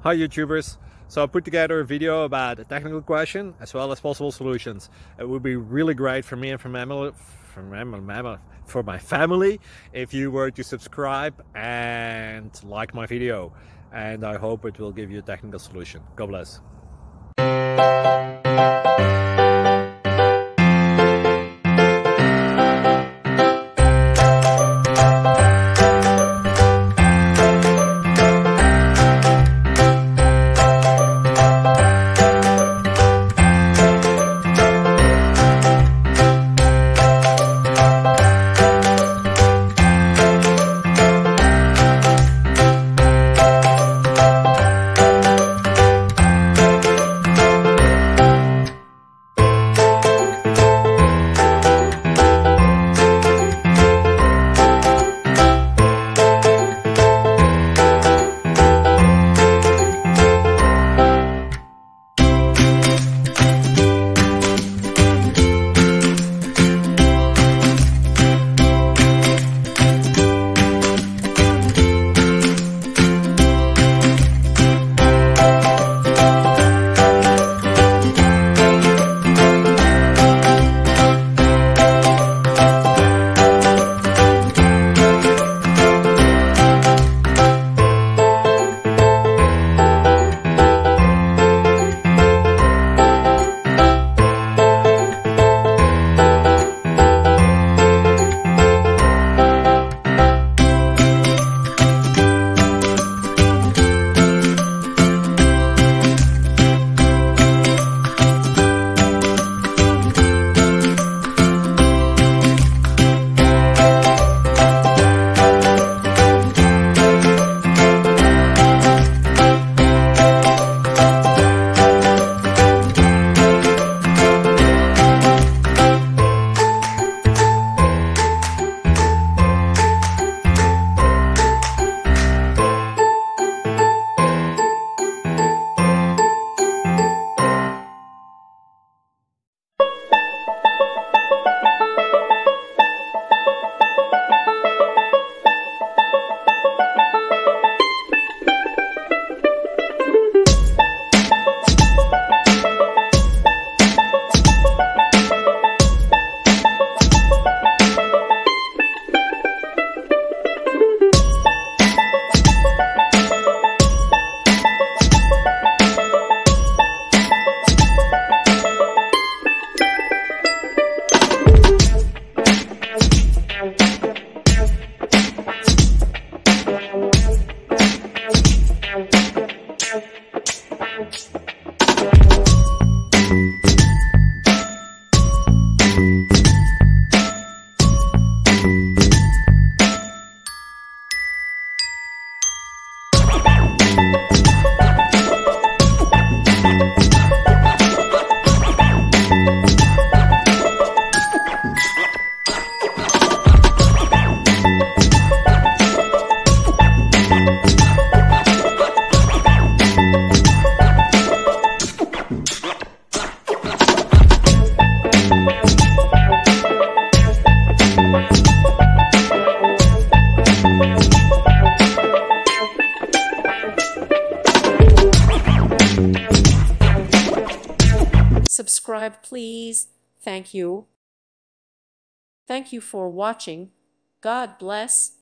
Hi YouTubers! So I put together a video about a technical question as well as possible solutions. It would be really great for me and for my family if you were to subscribe and like my video, and I hope it will give you a technical solution. God bless. Subscribe, please. Thank you. Thank you for watching. God bless.